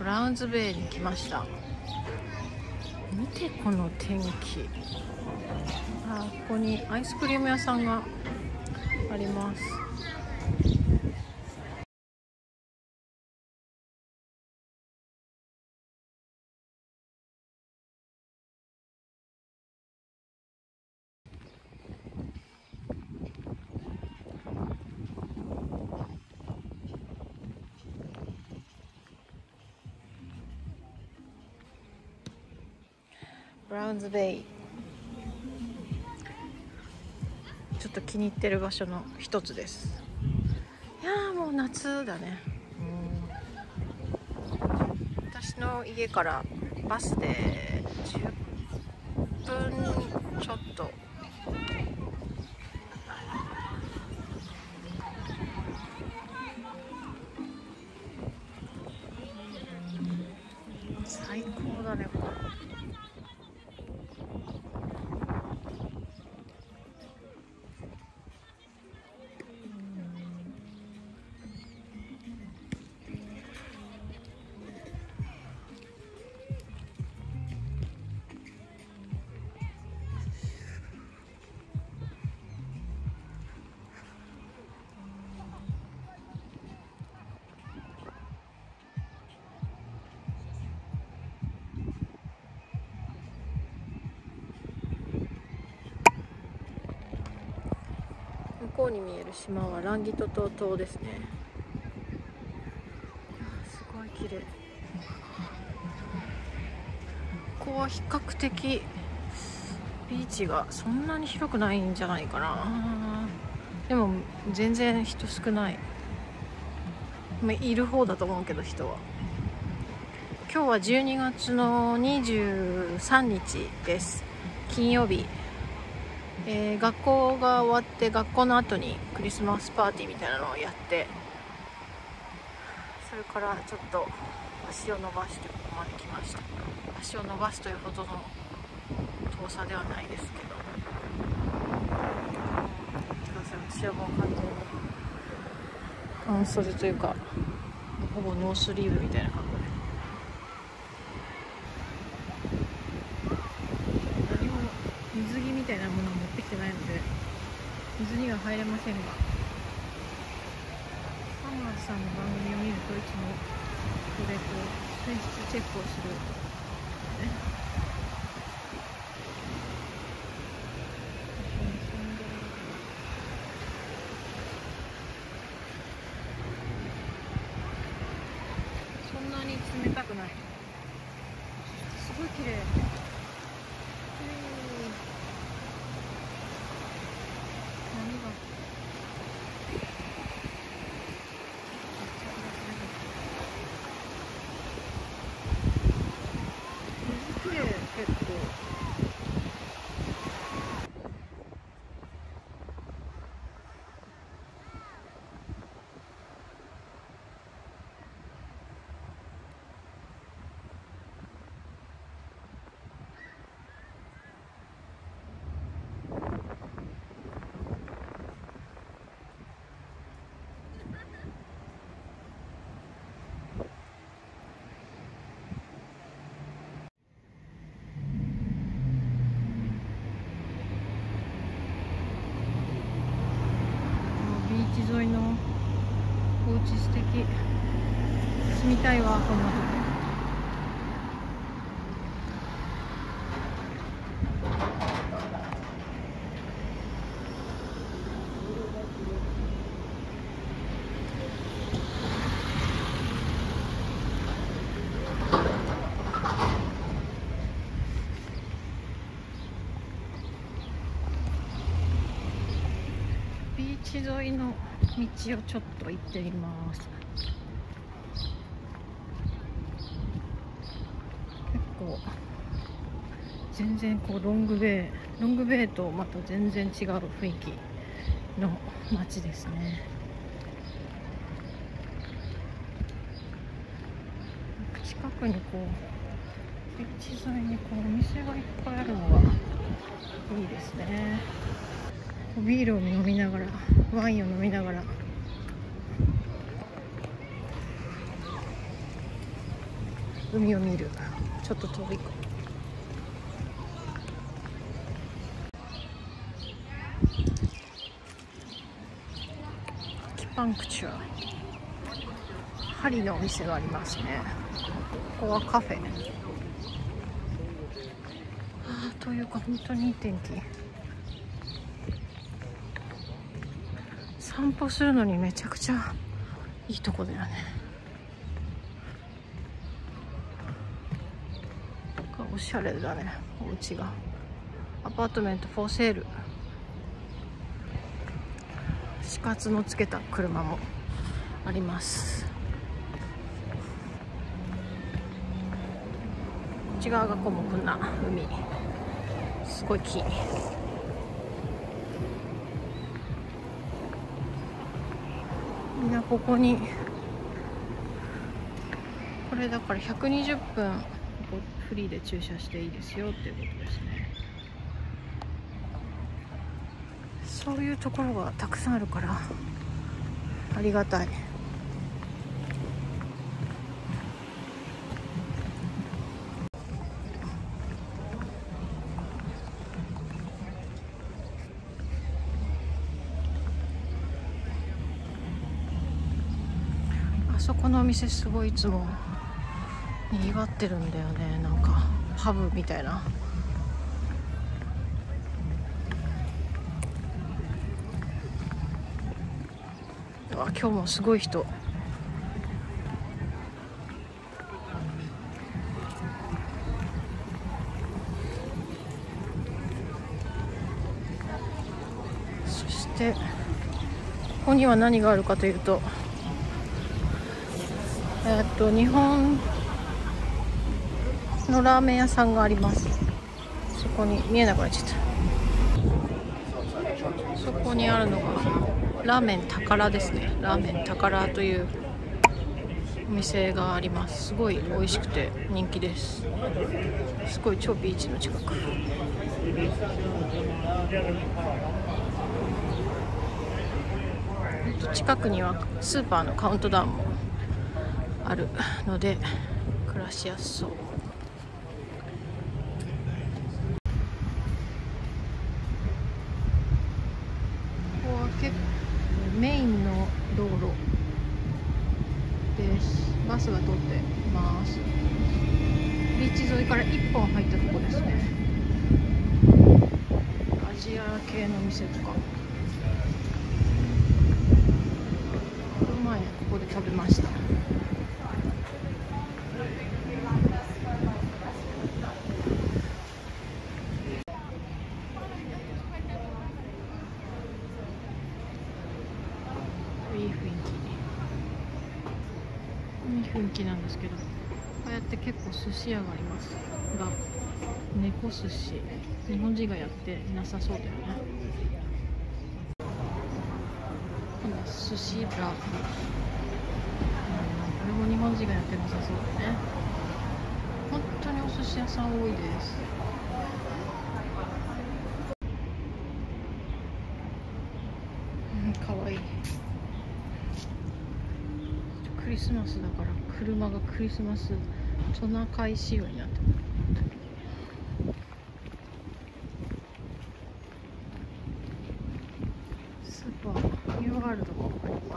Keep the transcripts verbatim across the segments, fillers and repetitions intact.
ラウンズベイに来ました。見てこの天気。あ、ここにアイスクリーム屋さんがあります。ブラウンズベイ、ちょっと気に入ってる場所の一つです。いやーもう夏だね。うん、私の家からバスでじゅっぷんちょっと。最高だねこれ。向こうに見える島はランギト島島ですね。すごい綺麗。ここは比較的ビーチがそんなに広くないんじゃないかな。でも全然人少ない。まあ、いる方だと思うけど人は。今日はじゅうにがつのにじゅうさんにちです。金曜日。えー、学校が終わって学校の後にクリスマスパーティーみたいなのをやって、それからちょっと足を伸ばしてここまで来ました。足を伸ばすというほどの遠さではないですけど、私はもう完全に半袖というかほぼノースリーブみたいな格好で、何も水着みたいなものを持ってきてないので水には入れませんが、サマーズさんの番組を見るといつもここでこう水質チェックをする、ね、そんなに冷たくない。すごい綺麗。波が水綺麗結構。ビーチ沿いのお家素敵。住みたいわこんなとこ。ビーチ沿いの道をちょっと行ってみます。結構全然こうロングベイロングベイとまた全然違う雰囲気の街ですね。近くにこうビーチ沿いにこうお店がいっぱいあるのがいいですね。ビールを飲みながらワインを飲みながら海を見る。ちょっと遠いか。キパンクチュア、針のお店がありますね。ここはカフェ。あーというか本当にいい天気。散歩するのにめちゃくちゃいいとこだよね。おしゃれだね、お家が。アパートメントフォーセール。死活のつけた車もあります。内側がコモクな海、すごい木。みんなここに、これだからひゃくにじゅっぷんフリーで駐車していいですよっていうことですね。そういうところがたくさんあるからありがたい。あそこのお店すごいいつもにぎわってるんだよね。なんかパブみたいな。うわ、今日もすごい人。そしてここには何があるかというと、えっと日本のラーメン屋さんがあります。そこに見えなくなっちゃった。そこにあるのがラーメン宝ですね。ラーメン宝というお店があります。すごい美味しくて人気です。すごい超ビーチの近く。近くにはスーパーのカウントダウンもあるので暮らしやすそう。結構メインの道路です。バスが通ってます。ビーチ沿いから一本入ったとこですね。アジア系の店とか。この前ここで食べました。いい雰囲気、いい雰囲気なんですけど、こうやって結構寿司屋がありますが、猫寿司、日本人がやってなさそうだよね。今度は寿司ラー、これも日本人がやってなさそうだね。本当にお寿司屋さん多いです。うん、かわいい。クリスマスだから車がクリスマストナカイ仕様になってる。スーパーニューワールドもあります。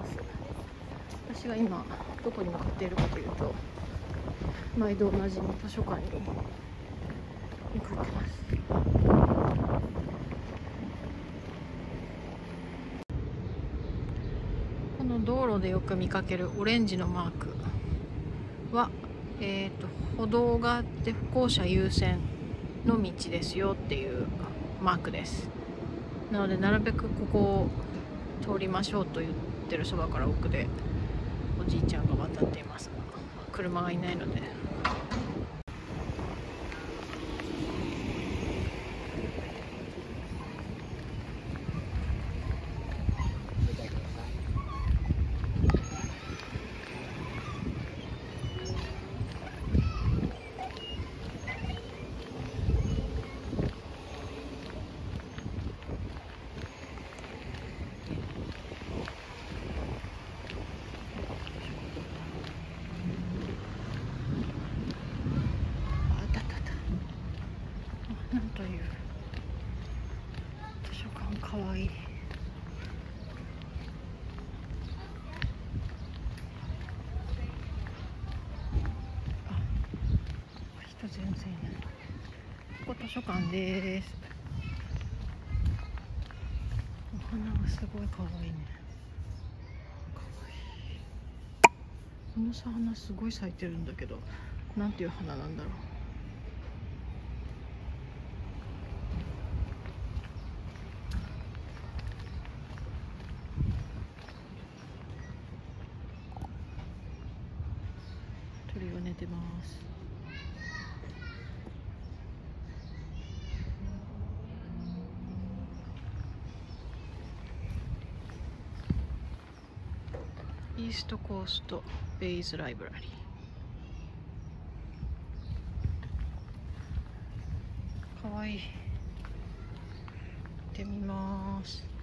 私が今どこに向かっているかというと、毎度おなじみ図書館に向かってます。この道路でよく見かけるオレンジのマークは、えーと、歩道があって歩行者優先の道ですよっていうマークです。なのでなるべくここを通りましょうと言ってるそばから奥でおじいちゃんが渡っていますが、車がいないので。 図書館です。お花がすごい可愛いね。可愛い。このさ花すごい咲いてるんだけど、なんていう花なんだろう。鳥が寝てます。イーストコーストベイズライブラリー。かわいい。行ってみます。